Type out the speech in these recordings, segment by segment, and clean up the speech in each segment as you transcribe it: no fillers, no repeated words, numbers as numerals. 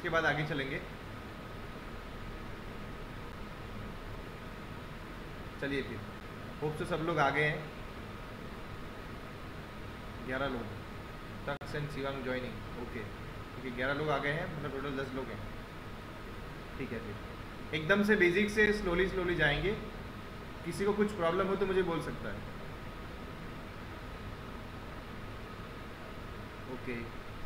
उसके बाद आगे चलेंगे। चलिए फिर, होप तो सब लोग आ गए हैं। 11 लोग, Taksh and Shivang joining, okay. क्योंकि 11 लोग आ गए हैं, मतलब टोटल 10 लोग हैं। ठीक है, फिर एकदम से बेसिक से स्लोली स्लोली जाएंगे। किसी को कुछ प्रॉब्लम हो तो मुझे बोल सकता है। ओके,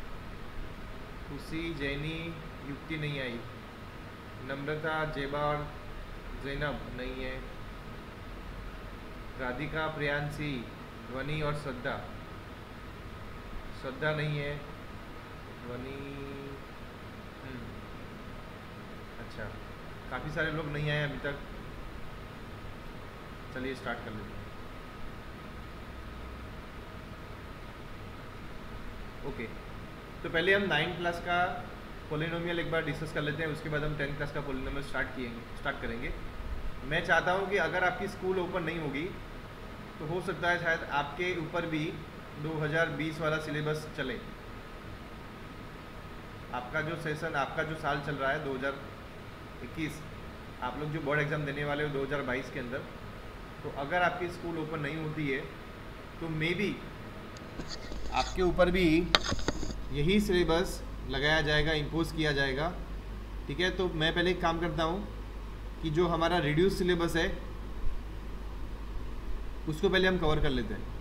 खुशी, जैनी, युक्ति नहीं आई, नम्रता, जेबा और जैनब नहीं है, राधिका, प्रियांशी, ध्वनि और श्रद्धा। श्रद्धा नहीं है, ध्वनि। अच्छा, काफ़ी सारे लोग नहीं आए अभी तक। चलिए स्टार्ट कर लेते हैं। ओके, तो पहले हम 9th क्लास का पोलिनोमियल एक बार डिस्कस कर लेते हैं, उसके बाद हम 10th क्लास का पोलिनोमियल स्टार्ट करेंगे। मैं चाहता हूँ कि अगर आपकी स्कूल ओपन नहीं होगी तो हो सकता है शायद आपके ऊपर भी 2020 वाला सिलेबस चले। आपका जो सेशन, आपका जो साल चल रहा है 2021, आप लोग जो बोर्ड एग्ज़ाम देने वाले हो 2022 के अंदर, तो अगर आपकी स्कूल ओपन नहीं होती है तो मे बी आपके ऊपर भी यही सिलेबस लगाया जाएगा, इम्पोज किया जाएगा। ठीक है, तो मैं पहले एक काम करता हूँ कि जो हमारा रिड्यूस सिलेबस है उसको पहले हम कवर कर लेते हैं।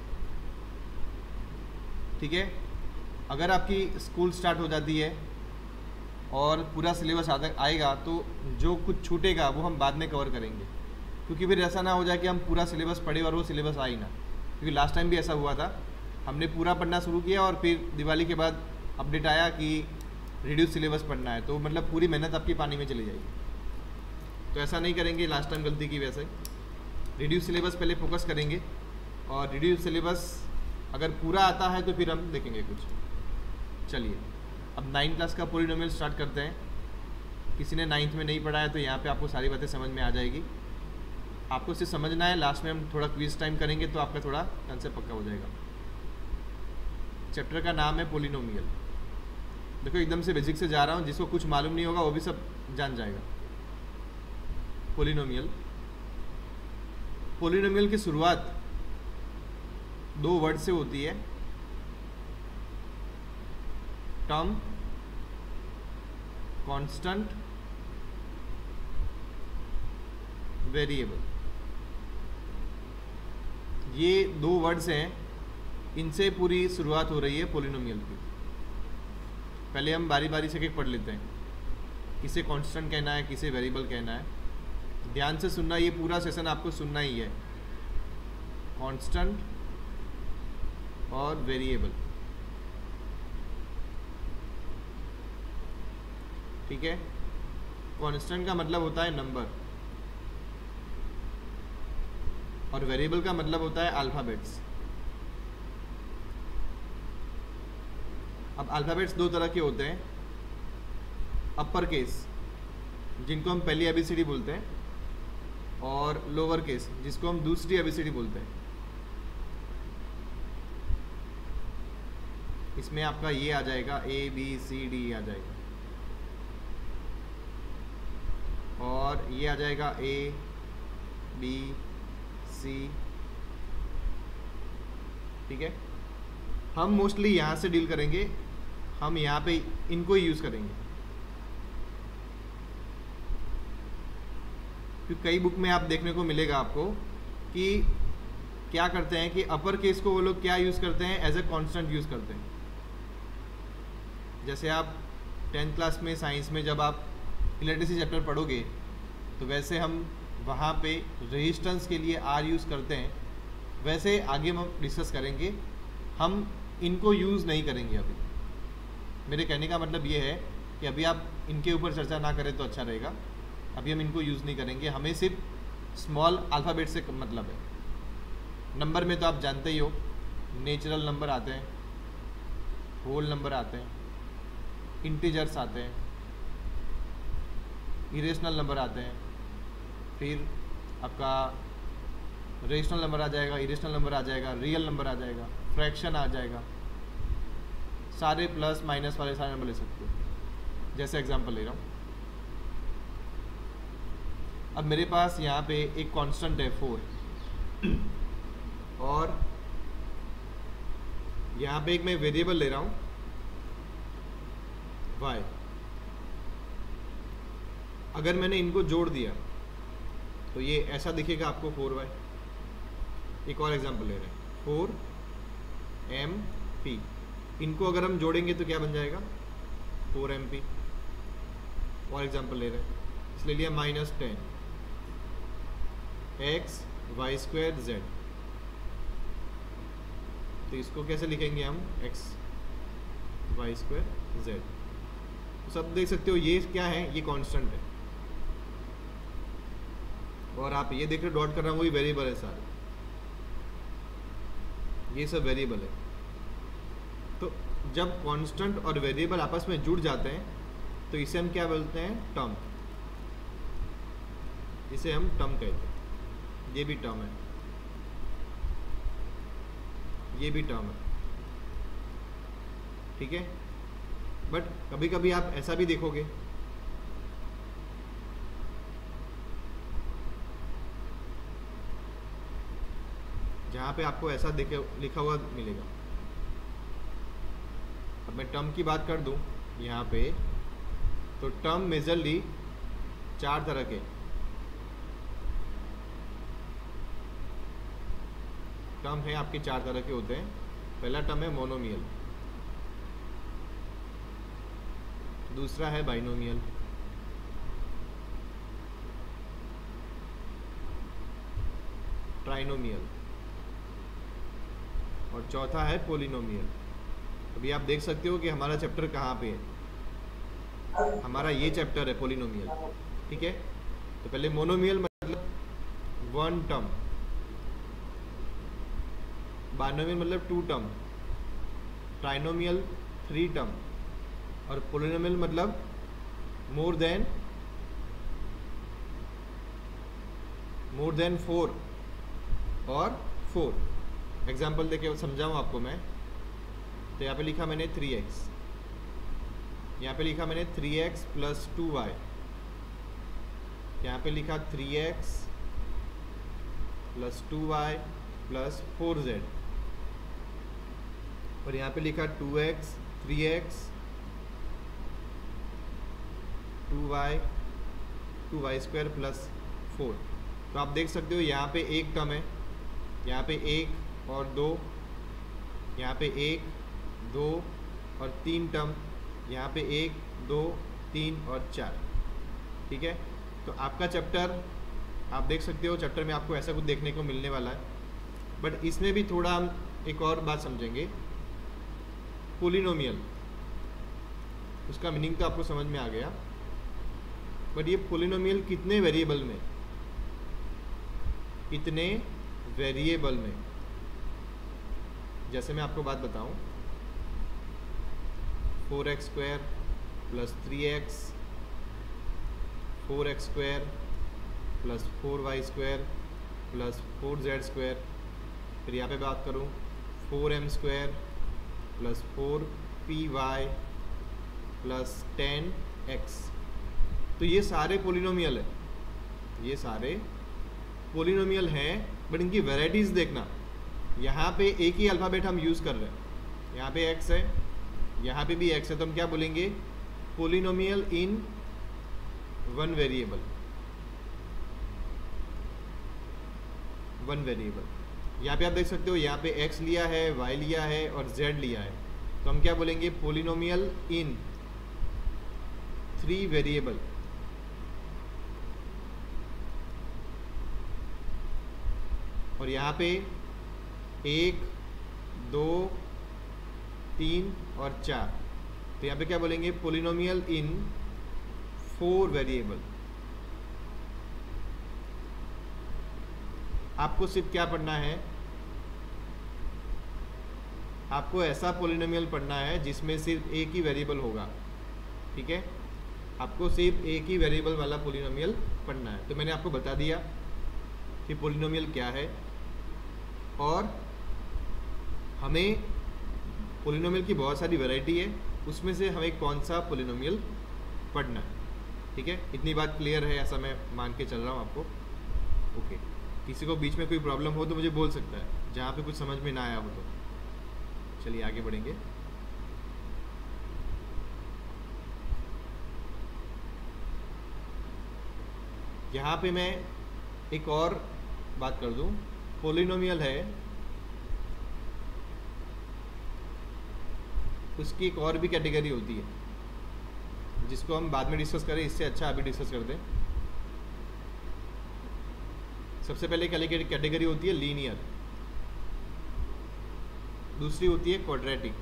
ठीक है, अगर आपकी स्कूल स्टार्ट हो जाती है और पूरा सिलेबस आएगा तो जो कुछ छूटेगा वो हम बाद में कवर करेंगे, क्योंकि फिर ऐसा ना हो जाए कि हम पूरा सिलेबस पढ़े और वो सिलेबस आ ही ना। क्योंकि लास्ट टाइम भी ऐसा हुआ था, हमने पूरा पढ़ना शुरू किया और फिर दिवाली के बाद अपडेट आया कि रिड्यूस सिलेबस पढ़ना है, तो मतलब पूरी मेहनत आपकी पानी में चली जाएगी। तो ऐसा नहीं करेंगे, लास्ट टाइम गलती की वैसे रिड्यूस सिलेबस पहले फोकस करेंगे, और रिड्यूस सिलेबस अगर पूरा आता है तो फिर हम देखेंगे कुछ। चलिए अब 9th क्लास का पोलिनोमियल स्टार्ट करते हैं। किसी ने 9th में नहीं पढ़ा है तो यहाँ पे आपको सारी बातें समझ में आ जाएगी। आपको इसे समझना है, लास्ट में हम थोड़ा क्विज टाइम करेंगे तो आपका थोड़ा कंसेप्ट पक्का हो जाएगा। चैप्टर का नाम है पोलिनोमियल। देखो एकदम से बेसिक से जा रहा हूँ, जिसको कुछ मालूम नहीं होगा वो भी सब जान जाएगा। पोलिनोमियल, पोलिनोमियल की शुरुआत 2 वर्ड से होती है, टर्म, कांस्टेंट, वेरिएबल। ये 2 वर्ड्स हैं, इनसे पूरी शुरुआत हो रही है पोलिनोमियल की। पहले हम बारी बारी से एक पढ़ लेते हैं, किसे कांस्टेंट कहना है, किसे वेरिएबल कहना है। ध्यान से सुनना, ये पूरा सेशन आपको सुनना ही है। कांस्टेंट और वेरिएबल, ठीक है। कांस्टेंट का मतलब होता है नंबर और वेरिएबल का मतलब होता है अल्फ़ाबेट्स। अब अल्फ़ाबेट्स 2 तरह के होते हैं, अपर केस जिनको हम पहली एबीसीडी बोलते हैं, और लोअर केस जिसको हम दूसरी एबीसीडी बोलते हैं। इसमें आपका ये आ जाएगा, ABCD आ जाएगा, और ये आ जाएगा ABC। ठीक है, हम मोस्टली यहाँ से डील करेंगे, हम यहाँ पे इनको ही यूज़ करेंगे, क्योंकि कई बुक में आप देखने को मिलेगा आपको कि क्या करते हैं कि अपर केस को वो लोग क्या यूज़ करते हैं, एज ए कांस्टेंट यूज़ करते हैं। जैसे आप 10th क्लास में साइंस में जब आप इलेक्ट्रिसिटी चैप्टर पढ़ोगे तो वैसे हम वहाँ पे रेजिस्टेंस के लिए R यूज़ करते हैं, वैसे आगे हम डिस्कस करेंगे। हम इनको यूज़ नहीं करेंगे अभी। मेरे कहने का मतलब ये है कि अभी आप इनके ऊपर चर्चा ना करें तो अच्छा रहेगा। अभी हम इनको यूज़ नहीं करेंगे, हमें सिर्फ स्मॉल अल्फ़ाबेट से मतलब है। नंबर में तो आप जानते ही हो, नेचुरल नंबर आते हैं, होल नंबर आते हैं, इंटीजर्स आते हैं, इरेशनल नंबर आते हैं, फिर आपका रेशनल नंबर आ जाएगा, इरेशनल नंबर आ जाएगा, रियल नंबर आ जाएगा, फ्रैक्शन आ जाएगा, सारे प्लस माइनस वाले सारे नंबर ले सकते हो। जैसे एग्जांपल ले रहा हूँ, अब मेरे पास यहाँ पे एक कांस्टेंट है 4 और यहाँ पे एक मैं वेरिएबल ले रहा हूँ y। अगर मैंने इनको जोड़ दिया तो ये ऐसा दिखेगा आपको 4y। एक और एग्जांपल ले रहे हैं 4mp, इनको अगर हम जोड़ेंगे तो क्या बन जाएगा 4mp। और एग्जांपल ले रहे हैं, इसलिए लिया -10 x y स्क्वायर z। तो इसको कैसे लिखेंगे हम x y स्क्वायर z। तो सब देख सकते हो ये क्या है, ये कांस्टेंट है। और आप ये देख रहे हो डॉट कर रहा हूँ वही वेरिएबल है सारे, ये सब वेरिएबल है। तो जब कांस्टेंट और वेरिएबल आपस में जुड़ जाते हैं तो इसे हम क्या बोलते हैं, टर्म। इसे हम टर्म कहते हैं। ये भी टर्म है, ये भी टर्म है, ठीक है। बट कभी कभी आप ऐसा भी देखोगे, जहाँ पे आपको ऐसा लिखा हुआ मिलेगा। अब मैं टर्म की बात कर दूं यहाँ पे, तो टर्म मेजरली 4 तरह के टर्म है आपके, 4 तरह के होते हैं। पहला टर्म है मोनोमियल, दूसरा है बाइनोमियल, ट्राइनोमियल और चौथा है पोलिनोमियल। अभी आप देख सकते हो कि हमारा चैप्टर कहाँ पे है, हमारा ये चैप्टर है पोलिनोमियल, ठीक है। तो पहले मोनोमियल मतलब 1 टर्म, बाइनोमियल मतलब 2 टर्म, ट्राइनोमियल 3 टर्म और पोलिनोमियल मतलब मोर देन 4 और 4। एग्जाम्पल देके समझाऊँ आपको मैं, तो यहाँ पे लिखा मैंने 3x, यहाँ पे लिखा मैंने 3x प्लस 2y, यहाँ पे लिखा 3x plus 2y plus 4z और यहाँ पे लिखा 2x 3x 2y square plus 4। तो आप देख सकते हो यहाँ पे एक टर्म है, यहाँ पे 1 और 2, यहाँ पे 1 2 और 3 टर्म, यहाँ पे 1 2 3 और 4, ठीक है। तो आपका चैप्टर आप देख सकते हो, चैप्टर में आपको ऐसा कुछ देखने को मिलने वाला है। बट इसमें भी थोड़ा हम एक और बात समझेंगे, पोलिनोमियल, उसका मीनिंग तो आपको समझ में आ गया। बट ये पोलिनोमियल कितने वेरिएबल में, इतने वेरिएबल में, जैसे मैं आपको बात बताऊं, 4x square plus 3x, 4x square plus 4y square plus 4z square. फिर यहाँ पे बात करूँ 4m square plus 4py plus 10x। तो ये सारे पोलिनोमियल है, ये सारे पोलिनोमियल हैं। बट इनकी वैरायटीज़ देखना, यहाँ पे एक ही अल्फ़ाबेट हम यूज़ कर रहे हैं, यहाँ पे x है, यहाँ पे भी x है, तो हम क्या बोलेंगे, पोलिनोमियल इन 1 वेरिएबल, 1 वेरिएबल। यहाँ पे आप देख सकते हो, यहाँ पे x लिया है, y लिया है और z लिया है, तो हम क्या बोलेंगे, पोलिनोमियल इन 3 वेरिएबल। और यहाँ पे 1 2 3 और 4, तो यहाँ पे क्या बोलेंगे, पोलिनोमियल इन 4 वेरिएबल। आपको सिर्फ क्या पढ़ना है, आपको ऐसा पोलिनोमियल पढ़ना है जिसमें सिर्फ एक ही वेरिएबल होगा, ठीक है। आपको सिर्फ एक ही वेरिएबल वाला पोलिनोमियल पढ़ना है। तो मैंने आपको बता दिया कि पोलिनोमियल क्या है और हमें पोलिनोमियल की बहुत सारी वैरायटी है, उसमें से हमें कौन सा पोलिनोमियल पढ़ना है। ठीक है, इतनी बात क्लियर है, ऐसा मैं मान के चल रहा हूँ आपको। ओके, किसी को बीच में कोई प्रॉब्लम हो तो मुझे बोल सकता है, जहाँ पे कुछ समझ में ना आया हो तो। चलिए आगे बढ़ेंगे। यहाँ पे मैं एक और बात कर दूँ, पोलिनोमियल है, उसकी एक और भी कैटेगरी होती है जिसको हम बाद में डिस्कस करें, इससे अच्छा अभी डिस्कस करते हैं। सबसे पहले कैटेगरी होती है लीनियर, दूसरी होती है क्वाड्रेटिक,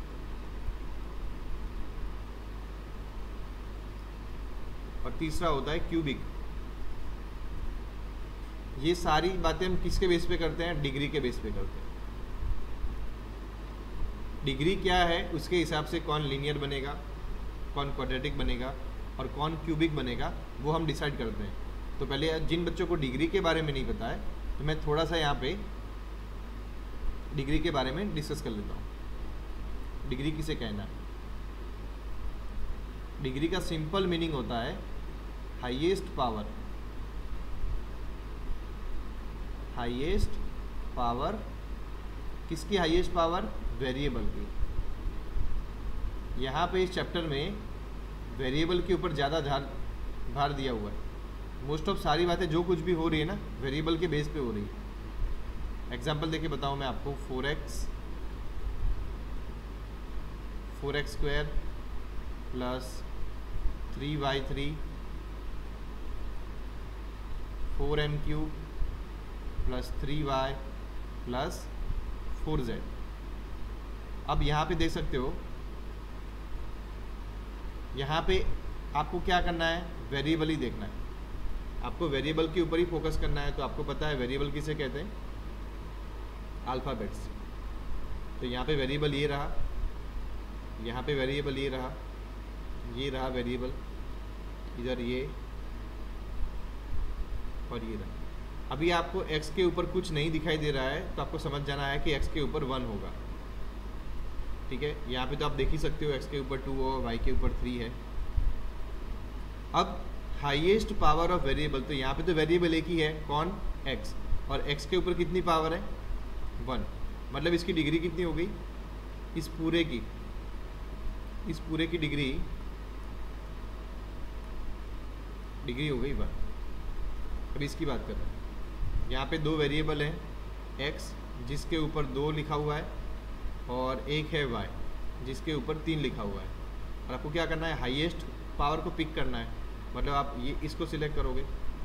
और तीसरा होता है क्यूबिक। ये सारी बातें हम किसके बेस पे करते हैं? डिग्री के बेस पे करते हैं। डिग्री क्या है, उसके हिसाब से कौन लीनियर बनेगा, कौन क्वाड्रेटिक बनेगा और कौन क्यूबिक बनेगा, वो हम डिसाइड करते हैं। तो पहले जिन बच्चों को डिग्री के बारे में नहीं पता है, तो मैं थोड़ा सा यहाँ पे डिग्री के बारे में डिस्कस कर लेता हूँ। डिग्री किसे कहना है? डिग्री का सिंपल मीनिंग होता है हाईएस्ट पावर। हाईएस्ट पावर किसकी? हाईएस्ट पावर वेरिएबल की। यहाँ पे इस चैप्टर में वेरिएबल के ऊपर ज़्यादा भार दिया हुआ है। मोस्ट ऑफ सारी बातें जो कुछ भी हो रही है ना, वेरिएबल के बेस पे हो रही है। एग्जांपल देके बताऊँ मैं आपको, 4x square plus 3y3 4m cube plus 3y plus 4z। अब यहाँ पे देख सकते हो, यहाँ पे आपको क्या करना है? वेरिएबल ही देखना है, आपको वेरिएबल के ऊपर ही फोकस करना है। तो आपको पता है वेरिएबल किसे कहते हैं? अल्फ़ाबेट्स। तो यहाँ पे वेरिएबल ये रहा, यहाँ पे वेरिएबल ये रहा, ये रहा वेरिएबल, इधर ये और ये रहा। अभी आपको x के ऊपर कुछ नहीं दिखाई दे रहा है, तो आपको समझ जाना है कि x के ऊपर 1 होगा। ठीक है, यहाँ पे तो आप देख ही सकते हो x के ऊपर 2 और y के ऊपर 3 है। अब हाईएस्ट पावर ऑफ वेरिएबल, तो यहाँ पे तो वेरिएबल एक ही है, कौन? x, और x के ऊपर कितनी पावर है? 1। मतलब इसकी डिग्री कितनी हो गई? इस पूरे की डिग्री हो गई 1। अब इसकी बात कर रहे हैं, यहाँ पे दो वेरिएबल हैं, x जिसके ऊपर 2 लिखा हुआ है और एक है y जिसके ऊपर 3 लिखा हुआ है। और आपको क्या करना है? हाईएस्ट पावर को पिक करना है। मतलब आप ये इसको सिलेक्ट करोगे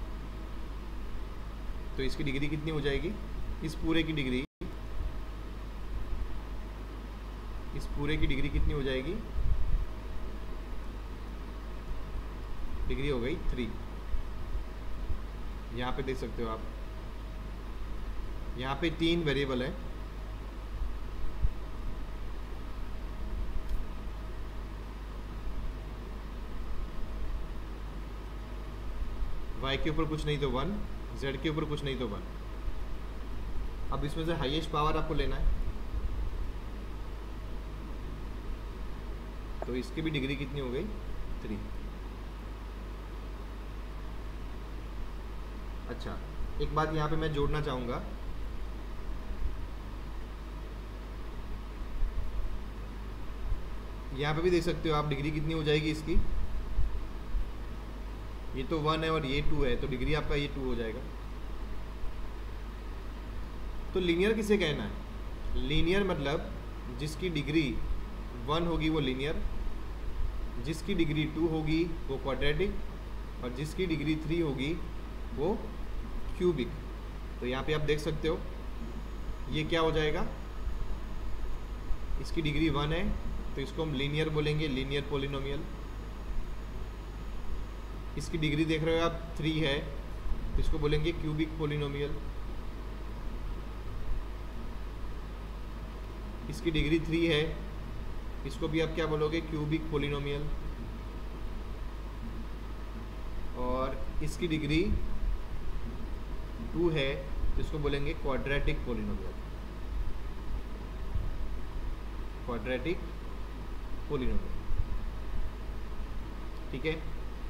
तो इसकी डिग्री कितनी हो जाएगी? इस पूरे की डिग्री कितनी हो जाएगी? डिग्री हो गई 3। यहाँ पे देख सकते हो आप, यहाँ पे 3 वेरिएबल है, y के ऊपर कुछ नहीं तो 1, z के ऊपर कुछ नहीं तो 1। अब इसमें से हाईएस्ट पावर आपको लेना है, तो इसकी भी डिग्री कितनी हो गई? 3। अच्छा, एक बात यहाँ पे मैं जोड़ना चाहूँगा, यहाँ पे भी देख सकते हो आप डिग्री कितनी हो जाएगी इसकी। ये तो 1 है और ये 2 है, तो डिग्री आपका ये 2 हो जाएगा। तो लीनियर किसे कहना है? लीनियर मतलब जिसकी डिग्री 1 होगी वो लीनियर, जिसकी डिग्री 2 होगी वो क्वाड्रेटिक, और जिसकी डिग्री 3 होगी वो क्यूबिक। तो यहाँ पे आप देख सकते हो ये क्या हो जाएगा? इसकी डिग्री 1 है तो इसको हम लीनियर बोलेंगे, लीनियर पोलिनोमियल। इसकी डिग्री देख रहे हो आप 3 है तो इसको बोलेंगे क्यूबिक पोलिनोमियल। इसकी डिग्री 3 है, इसको भी आप क्या बोलोगे? Cubic polynomial. और इसकी डिग्री 2 है तो इसको बोलेंगे क्वाड्रेटिक पोलिनोमियल। Quadratic polynomial. ठीक है।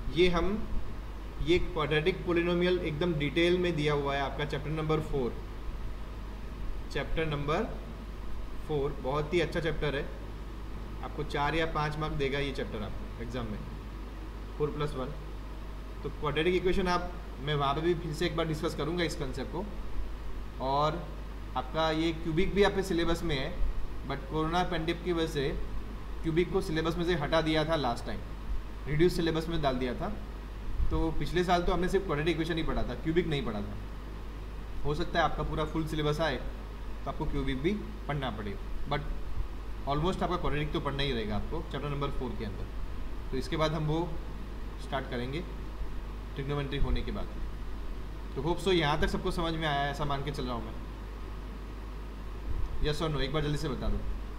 ये क्वाड्रेटिक पोलिनोमियल एकदम डिटेल में दिया हुआ है आपका चैप्टर नंबर 4। चैप्टर नंबर 4 बहुत ही अच्छा चैप्टर है, आपको 4 या 5 मार्क देगा ये चैप्टर आपको एग्जाम में, 4+1। तो क्वाड्रेटिक इक्वेशन मैं वहाँ पे भी फिर से एक बार डिस्कस करूँगा इस कंसेप्ट को। और आपका ये क्यूबिक भी आपके सिलेबस में है, बट कोरोना पेंडेमिक की वजह से क्यूबिक को सिलेबस में से हटा दिया था लास्ट टाइम, रिड्यूस सिलेबस में डाल दिया था। तो पिछले साल तो हमने सिर्फ क्वाड्रेटिक इक्वेशन ही पढ़ा था, क्यूबिक नहीं पढ़ा था। हो सकता है आपका पूरा फुल सिलेबस आए तो आपको क्यूबिक भी पढ़ना पड़े, बट ऑलमोस्ट आपका क्वाड्रेटिक तो पढ़ना ही रहेगा आपको चैप्टर नंबर 4 के अंदर। तो इसके बाद हम वो स्टार्ट करेंगे ट्रिग्नोमेट्री होने के बाद। तो होप सो यहाँ तक सबको समझ में आया है, ऐसा मान के चल रहा हूँ मैं। यस और नो एक बार जल्दी से बता दो।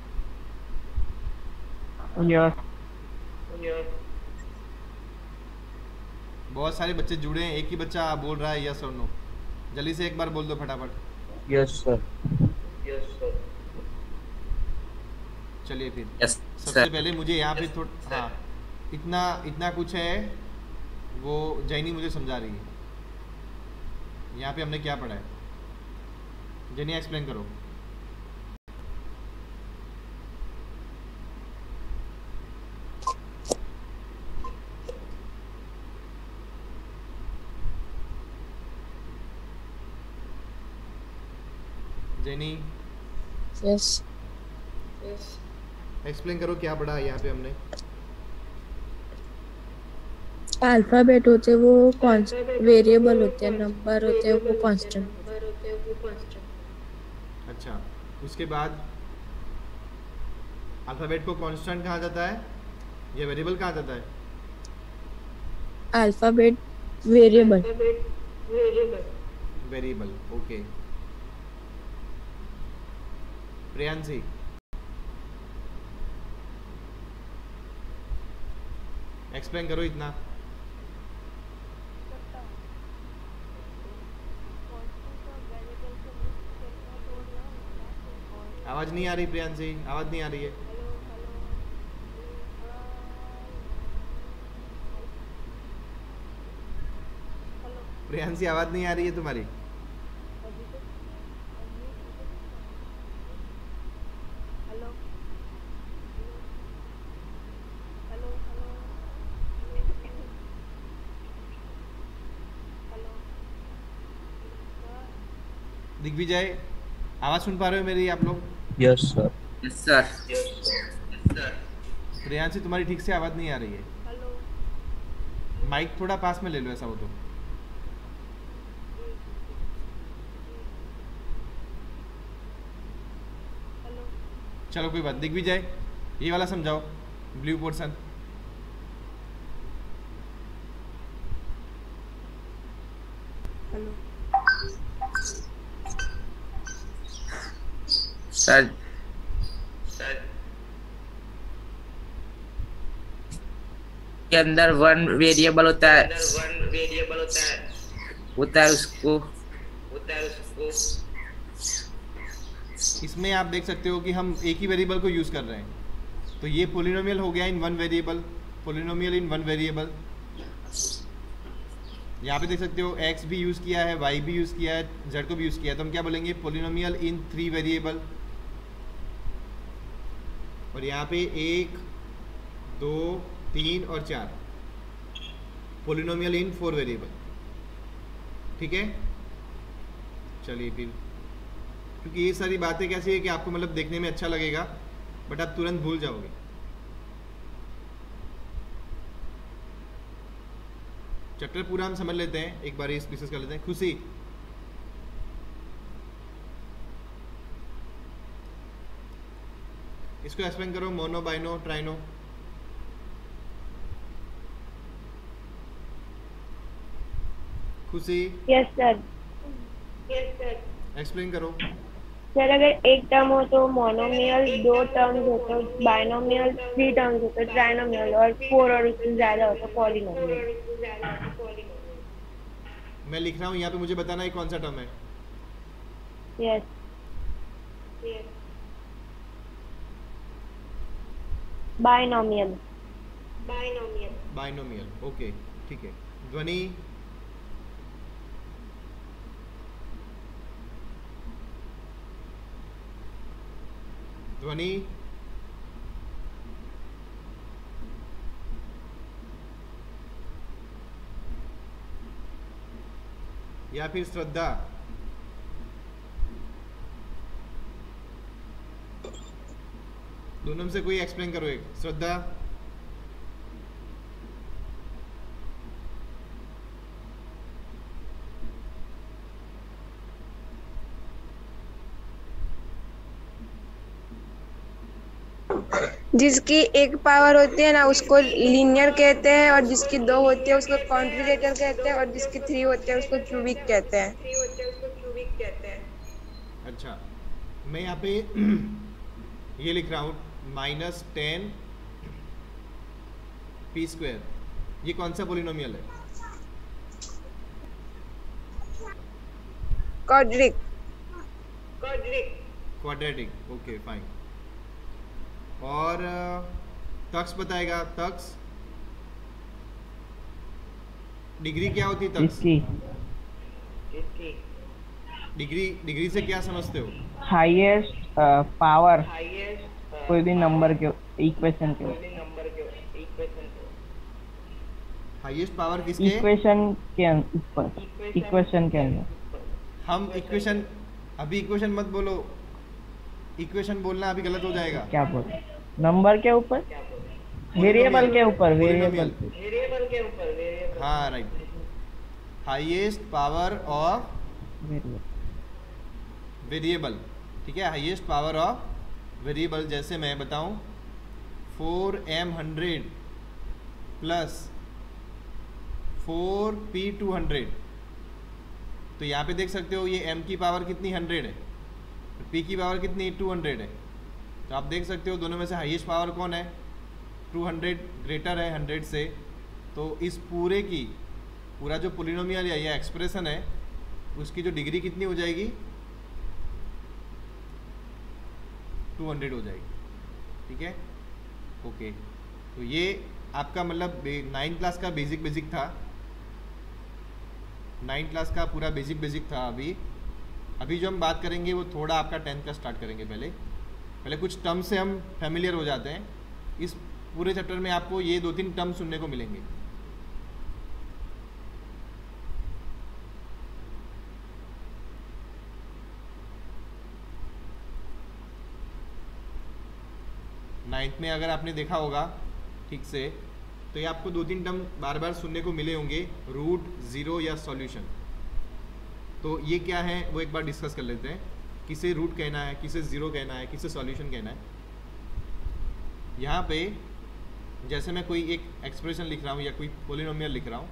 बहुत सारे बच्चे जुड़े हैं, एक ही बच्चा बोल रहा है यस और नो। जल्दी से एक बार बोल दो फटाफट। Yes sir. चलिए फिर यस सबसे पहले मुझे यहाँ पे थोड़ा इतना कुछ है वो जैनी मुझे समझा रही है। यहाँ पे हमने क्या पढ़ा है, जैनी एक्सप्लेन करो। जैनी यस एक्सप्लेन करो क्या पढ़ा है यहाँ पे हमने। अल्फाबेट होते हैं वो वेरिएबल होते हैं, नंबर होते हैं वो कांस्टेंट। अच्छा, उसके बाद अल्फ़ाबेट को कांस्टेंट कहा जाता है या वेरिएबल कहा जाता है? Alphabet variable. Variable, okay. Priyanshi explain करो इतना। आवाज नहीं आ रही प्रियांशी, आवाज नहीं आ रही है। प्रियांशी आवाज नहीं आ रही है तुम्हारी। दिग्विजय आवाज सुन पा रहे हो मेरी आप लोग? Yes sir. Yes sir. Priyanshi तुम्हारी ठीक से आवाज नहीं आ रही है। माइक थोड़ा पास में ले लो ऐसा हो तो। चलो कोई बात। दिग्विजय ये वाला समझाओ, ब्लू पोर्शन। सर के अंदर वन वेरिएबल होता है उसको इसमें आप देख सकते हो कि हम एक ही वेरिएबल को यूज़ कर रहे हैं। तो ये पोलिनोमियल हो गया in one variable, polynomial in one variable. यहाँ पे देख सकते हो x भी यूज़ किया है, y भी यूज़ किया है, z को भी यूज़ किया है। तो हम क्या बोलेंगे? Polynomial in 3 variable. और यहाँ पे 1 2 3 और 4 पोलिनोमियल इन 4 वेरिएबल। ठीक है, चलिए फिर, क्योंकि ये सारी बातें कैसी है कि आपको मतलब देखने में अच्छा लगेगा बट आप तुरंत भूल जाओगे। चैप्टर पूरा हम समझ लेते हैं, एक बार इस डिस्कस कर लेते हैं। खुशी इसको एक्सप्लेन करो, mono bino trino. Khushi yes sir. Explain करो। सर अगर एक टर्म हो तो मोनोमियल, 2 टर्म्स हो तो बाइनोमियल, 3 टर्म्स हो तो ट्राइनोमियल, और 4 और उससे ज्यादा हो तो पॉलिनोमियल। मैं लिख रहा हूँ यहाँ पे, मुझे बताना है कौन सा टर्म है। यस। बाइनोमियल। बाइनोमियल, ओके ठीक है। ध्वनि, ध्वनि, या फिर श्रद्धा? दोनों में से कोई एक्सप्लेन करो। एक श्रद्धा। जिसकी एक पावर होती है ना उसको लीनियर कहते हैं, और जिसकी दो होती है उसको कॉन्जुगेटर कहते हैं, और जिसकी 3 होती है उसको क्यूबिक कहते हैं। अच्छा, मैं यहाँ पे ये लिख रहा हूँ -10 p²। ये कौन सा पोलिनोमियल है? Quadratic, okay fine. और तक्स बताएगा। तक्स, डिग्री क्या होती है तक्स? डिग्री से क्या समझते हो? हाईएस्ट पावर कोई भी नंबर के इक्वेशन के हाईएस्ट पावर किसके? इक्वेशन के ऊपर, इक्वेशन के अंदर। हम इक्वेशन, अभी इक्वेशन मत बोलो, इक्वेशन बोलना अभी गलत हो जाएगा। क्या बोल? नंबर के ऊपर, वेरिएबल के ऊपर, वेरिएबल। हाँ right, highest power of variable, ठीक है, हाईएस्ट पावर ऑफ वेरिएबल। जैसे मैं बताऊं 4m100 प्लस 4p200, तो यहाँ पे देख सकते हो ये m की पावर कितनी 100 है, p की पावर कितनी 200 है। तो आप देख सकते हो दोनों में से हाईएस्ट पावर कौन है? 200 ग्रेटर है 100 से। तो इस पूरे की पूरा जो पोलिनोमियल या एक्सप्रेशन है उसकी जो डिग्री कितनी हो जाएगी? 200 हो जाएगी, ठीक है, ओके। तो ये आपका मतलब 9th क्लास का बेसिक था, 9th क्लास का पूरा बेसिक था। अभी जो हम बात करेंगे वो थोड़ा आपका 10th का स्टार्ट करेंगे। पहले कुछ टर्म से हम फैमिलियर हो जाते हैं। इस पूरे चैप्टर में आपको ये 2-3 टर्म सुनने को मिलेंगे। नाइन्थ में अगर आपने देखा होगा ठीक से, तो ये आपको 2-3 टर्म बार बार सुनने को मिले होंगे, रूट, ज़ीरो या सॉल्यूशन। तो ये क्या है वो एक बार डिस्कस कर लेते हैं। किसे रूट कहना है, किसे ज़ीरो कहना है, किसे सॉल्यूशन कहना है। यहाँ पे जैसे मैं कोई एक एक्सप्रेशन लिख रहा हूँ या कोई पोलिनोमियल लिख रहा हूँ,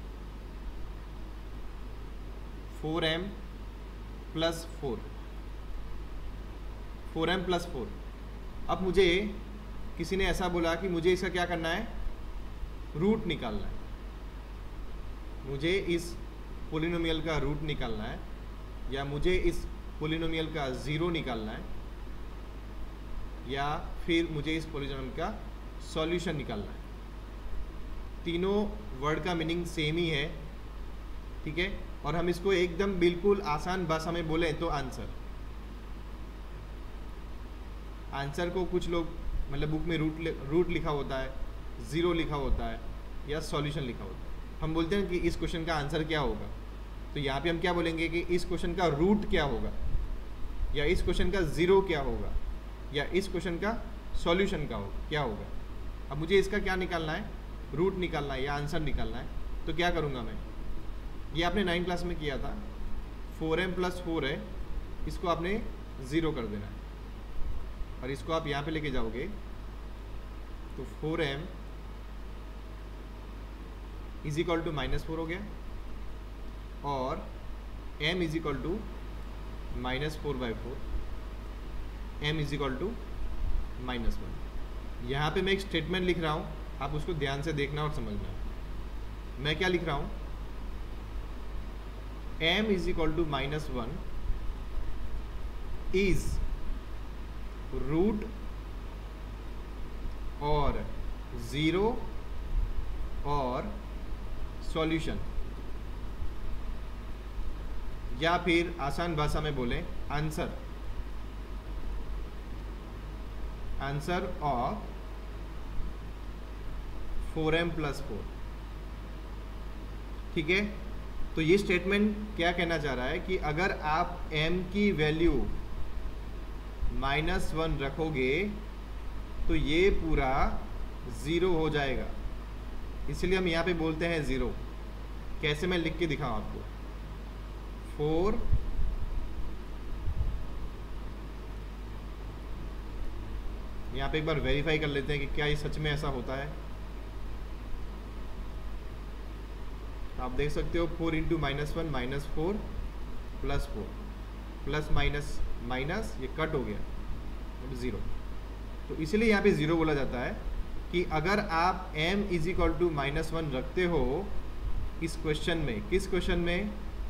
4m प्लस 4, 4m प्लस 4। अब मुझे किसी ने ऐसा बोला कि मुझे इसका क्या करना है? रूट निकालना है। मुझे इस पोलिनोमियल का रूट निकालना है, या मुझे इस पोलिनोमियल का ज़ीरो निकालना है, या फिर मुझे इस पोलिनोमियल का सॉल्यूशन निकालना है। तीनों वर्ड का मीनिंग सेम ही है, ठीक है। और हम इसको एकदम बिल्कुल आसान भाषा में बोलें तो आंसर को कुछ लोग मतलब बुक में रूट लिखा होता है, ज़ीरो लिखा होता है, या सॉल्यूशन लिखा होता है। हम बोलते हैं कि इस क्वेश्चन का आंसर क्या होगा, तो यहाँ पे हम क्या बोलेंगे कि इस क्वेश्चन का रूट क्या होगा, या इस क्वेश्चन का ज़ीरो क्या होगा, या इस क्वेश्चन का सॉल्यूशन क्या होगा। अब मुझे इसका क्या निकालना है? रूट निकालना है या आंसर निकालना है। तो क्या करूँगा मैं? ये आपने 9th क्लास में किया था, 4m प्लस 4 है, इसको आपने ज़ीरो कर देना है, और इसको आप यहाँ पे लेके जाओगे तो 4m इज इक्वल टू -4 हो गया, और m is equal to -4/4, m is equal to -1। यहाँ पे मैं एक स्टेटमेंट लिख रहा हूँ, आप उसको ध्यान से देखना और समझना। मैं क्या लिख रहा हूँ? m is equal to -1 is root और 0 और सॉल्यूशन, या फिर आसान भाषा में बोलें आंसर, आंसर ऑफ 4m+4। ठीक है, तो ये स्टेटमेंट क्या कहना चाह रहा है कि अगर आप m की वैल्यू -1 रखोगे तो ये पूरा 0 हो जाएगा, इसलिए हम यहाँ पे बोलते हैं 0। कैसे, मैं लिख के दिखाऊँ आपको। 4 यहाँ पे एक बार वेरीफाई कर लेते हैं कि क्या ये सच में ऐसा होता है। आप देख सकते हो 4 × -1 -4 +4 प्लस माइनस माइनस ये कट हो गया, 0। तो इसलिए यहाँ पे 0 बोला जाता है कि अगर आप m = -1 रखते हो इस क्वेश्चन में, किस क्वेश्चन में,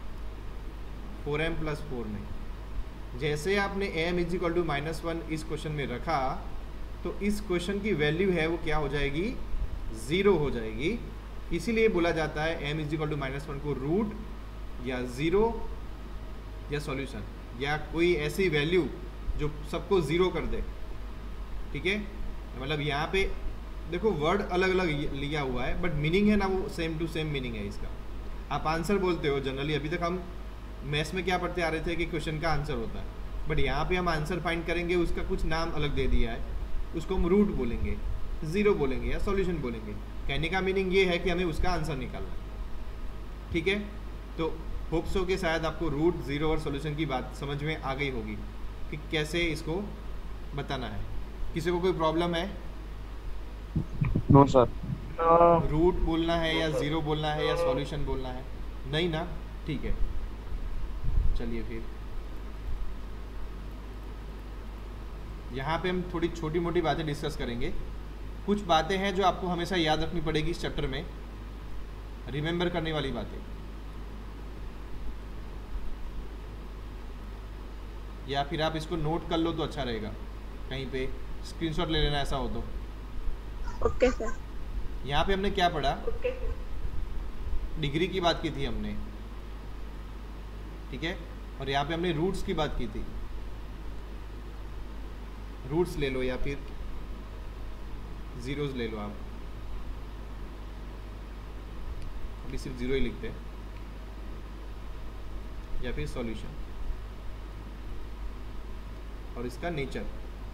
4m+4 में, जैसे आपने m = -1 इस क्वेश्चन में रखा तो इस क्वेश्चन की वैल्यू है वो क्या हो जाएगी, 0 हो जाएगी। इसीलिए बोला जाता है m = -1 को रूट या 0 या सॉल्यूशन या कोई ऐसी वैल्यू जो सबको 0 कर दे। ठीक है, मतलब यहाँ पे देखो वर्ड अलग अलग लिया हुआ है बट मीनिंग है ना वो सेम टू सेम मीनिंग है इसका। आप आंसर बोलते हो जनरली, अभी तक हम मैथ्स में क्या पढ़ते आ रहे थे कि क्वेश्चन का आंसर होता है, बट यहाँ पे हम आंसर फाइंड करेंगे, उसका कुछ नाम अलग दे दिया है, उसको हम रूट बोलेंगे, 0 बोलेंगे या सॉल्यूशन बोलेंगे। कहने का मीनिंग ये है कि हमें उसका आंसर निकालना है। ठीक है, तो होप सो के शायद आपको रूट, 0 और सॉल्यूशन की बात समझ में आ गई होगी कि कैसे इसको बताना है। किसी को कोई प्रॉब्लम है? No sir. रूट बोलना है या 0 बोलना है या सॉल्यूशन बोलना है? नहीं ना, ठीक है। चलिए फिर यहाँ पे हम थोड़ी छोटी मोटी बातें डिस्कस करेंगे। कुछ बातें हैं जो आपको हमेशा याद रखनी पड़ेगी इस चैप्टर में, रिमेंबर करने वाली बातें, या फिर आप इसको नोट कर लो तो अच्छा रहेगा, कहीं पे स्क्रीनशॉट ले लेना ऐसा हो तो। Okay sir. यहाँ पे हमने क्या पढ़ा? डिग्री की बात की थी हमने, ठीक है, और यहाँ पे हमने रूट्स की बात की थी। रूट्स ले लो या फिर जीरोस ले लो आप, अभी सिर्फ 0 ही लिखते हैं, या फिर सॉल्यूशन और इसका नेचर।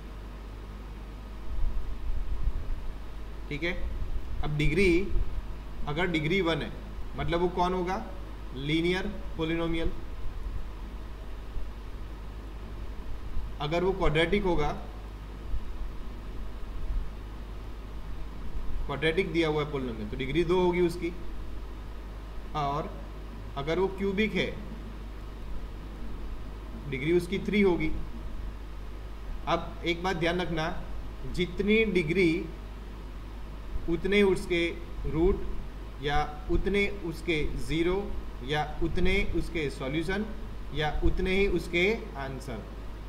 ठीक है, अब डिग्री, अगर डिग्री 1 है मतलब वो कौन होगा? Linear polynomial. अगर वो क्वाड्रेटिक होगा, क्वाड्रेटिक दिया हुआ है पोलिनोमियल, तो डिग्री 2 होगी उसकी। और अगर वो क्यूबिक है, डिग्री उसकी 3 होगी। अब एक बात ध्यान रखना, जितनी डिग्री उतने उसके रूट या उतने उसके 0 या उतने उसके सॉल्यूशन या उतने ही उसके आंसर।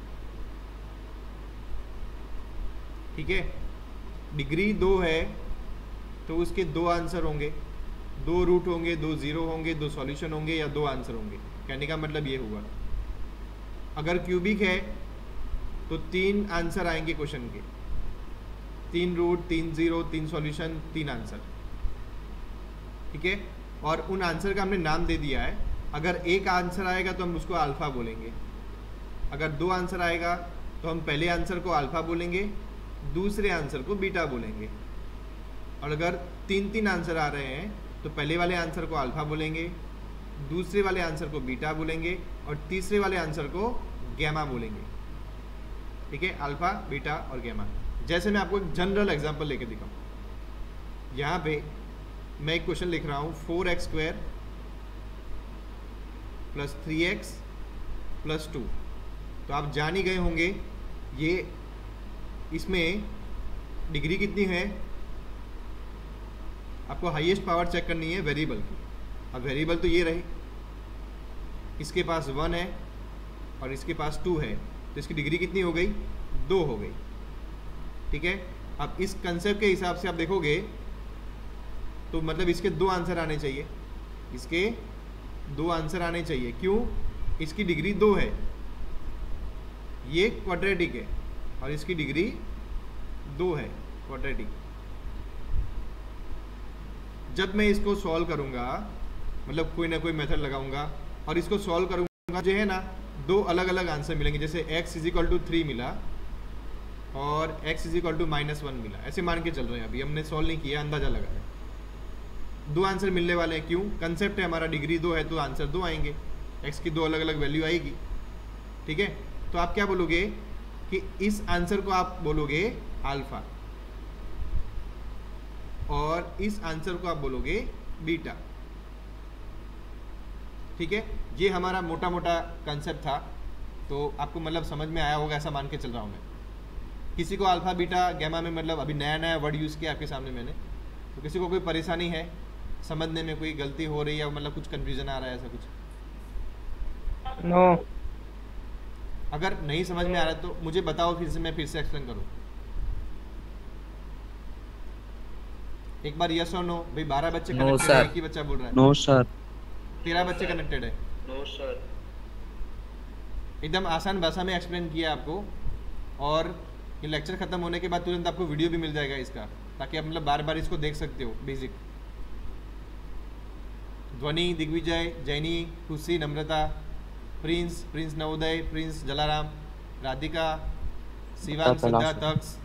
ठीक है, डिग्री 2 है तो उसके 2 आंसर होंगे, 2 रूट होंगे, 2 0 होंगे, 2 सॉल्यूशन होंगे या 2 आंसर होंगे। कहने का मतलब ये हुआ। अगर क्यूबिक है तो 3 आंसर आएंगे क्वेश्चन के, 3 रूट, 3 0, 3 सॉल्यूशन, 3 आंसर। ठीक है, और उन आंसर का हमने नाम दे दिया है। अगर एक आंसर आएगा तो हम उसको अल्फ़ा बोलेंगे, अगर 2 आंसर आएगा तो हम पहले आंसर को अल्फ़ा बोलेंगे, दूसरे आंसर को बीटा बोलेंगे। और अगर 3 आंसर आ रहे हैं तो पहले वाले आंसर को अल्फ़ा बोलेंगे, दूसरे वाले आंसर को बीटा बोलेंगे और तीसरे वाले आंसर को गैमा बोलेंगे। ठीक है, अल्फ़ा, बीटा और गैमा। जैसे मैं आपको एक जनरल एग्जांपल लेके दिखाऊं, यहाँ पे मैं एक क्वेश्चन लिख रहा हूँ, 4x² + 3x + 2। तो आप जान ही गए होंगे ये, इसमें डिग्री कितनी है? आपको हाईएस्ट पावर चेक करनी है वेरिएबल की। अब वेरिएबल तो ये रहे, इसके पास 1 है और इसके पास 2 है, तो इसकी डिग्री कितनी हो गई? 2 हो गई। ठीक है, अब इस कंसेप्ट के हिसाब से आप देखोगे तो मतलब इसके 2 आंसर आने चाहिए, इसके 2 आंसर आने चाहिए। क्यों? इसकी डिग्री 2 है, ये क्वाड्रेटिक है और इसकी डिग्री 2 है क्वाड्रेटिक। जब मैं इसको सॉल्व करूंगा, मतलब कोई ना कोई मेथड लगाऊंगा और इसको सॉल्व करूंगा, जो है ना 2 अलग अलग आंसर मिलेंगे। जैसे x = 3 मिला और x = -1 मिला, ऐसे मान के चल रहे हैं। अभी हमने सॉल्व नहीं किया, अंदाजा लगाया। 2 आंसर मिलने वाले हैं। क्यों? कंसेप्ट है हमारा, डिग्री 2 है तो आंसर 2 आएंगे, x की 2 अलग अलग वैल्यू आएगी। ठीक है, तो आप क्या बोलोगे कि इस आंसर को आप बोलोगे अल्फा और इस आंसर को आप बोलोगे बीटा। ठीक है, ये हमारा मोटा मोटा कंसेप्ट था। तो आपको मतलब समझ में आया होगा, ऐसा मान के चल रहा हूँ मैं। किसी को अल्फा बीटा गैमा में मतलब अभी नया नया वर्ड यूज़ किया आपके सामने मैंने, तो किसी को कोई परेशानी है समझने में, कोई गलती हो रही है, मतलब कुछ कन्फ्यूजन आ रहा है, ऐसा कुछ? नो। अगर नहीं समझ में आ रहा तो मुझे बताओ, फिर से मैं फिर से एक्सप्लेन करूँ एक बार। यस और नो भाई। 12 बच्चे कनेक्टेड है, एक ही बच्चा बोल रहा है नो सर। 13 बच्चे कनेक्टेड है। No sir. एकदम आसान भाषा में एक्सप्लेन किया आपको, और ये लेक्चर खत्म होने के बाद तुरंत आपको वीडियो भी मिल जाएगा इसका, ताकि आप मतलब बार बार इसको देख सकते हो। बेसिक ध्वनि, Digvijay, Jainy, Khushi, Namrata, Prince Navoday, Prince Jalaram, Radhika, Shivang, Siddharth, Taksh.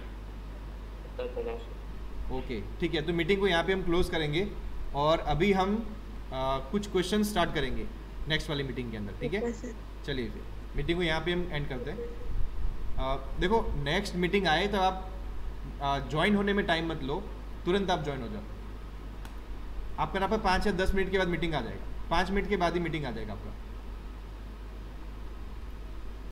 Okay ठीक है, तो मीटिंग को यहाँ पे हम क्लोज करेंगे और अभी हम कुछ क्वेश्चन स्टार्ट करेंगे नेक्स्ट वाली मीटिंग के अंदर। ठीक है, चलिए फिर मीटिंग को यहाँ पे हम एंड करते हैं। देखो नेक्स्ट मीटिंग आए तो आप ज्वाइन होने में टाइम मत लो, तुरंत आप ज्वाइन हो जाओ। आपका यहाँ पर 5 या 10 मिनट के बाद मीटिंग आ जाएगा, 5 मिनट के बाद ही मीटिंग आ जाएगा आपका।